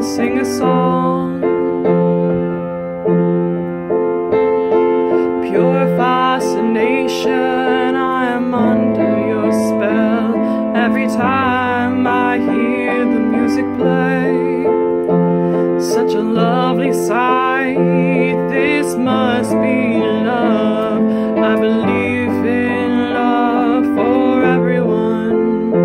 we'll sing a song. Pure fascination, I am under your spell. Every time I hear the music play, such a lovely sight, this must be love. I believe in love for everyone.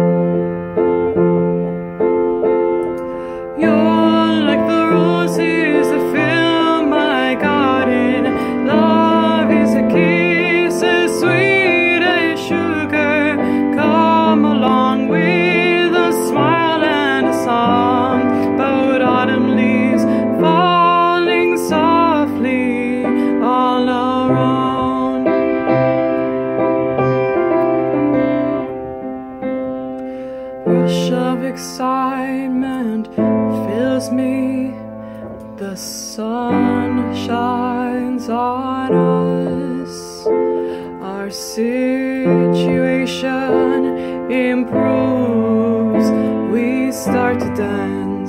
You're like the roses that fill my garden. Love is a kiss as sweet as sugar. Come along with a smile and a song about autumn leaves falling softly all around. Rush of excitement fills me. The sun shines on us. Our situation improves. We start to dance.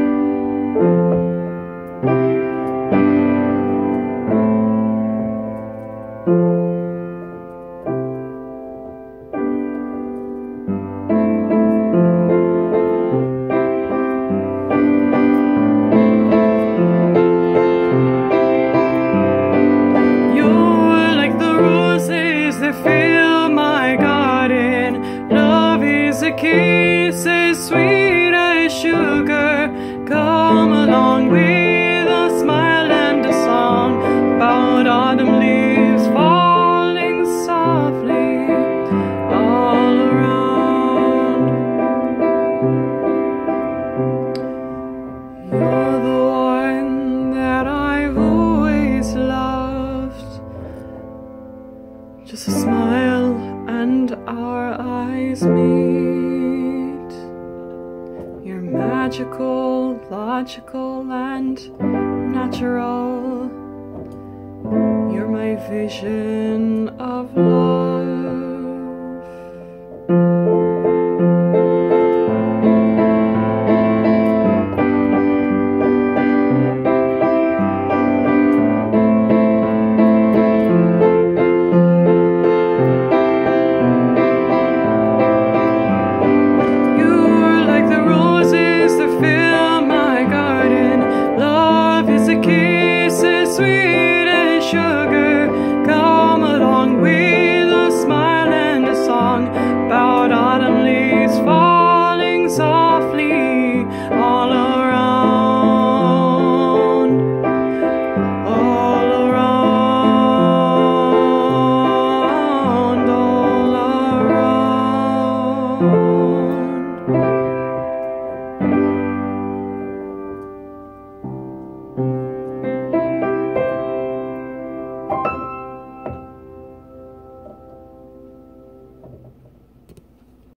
Fill my garden. Love is a kiss as sweet as sugar. Come along with a smile and a song about autumn leaves falling softly all around. You're the one that I've always loved. Just a smile and our eyes meet. You're magical, logical, and natural. You're my vision of love.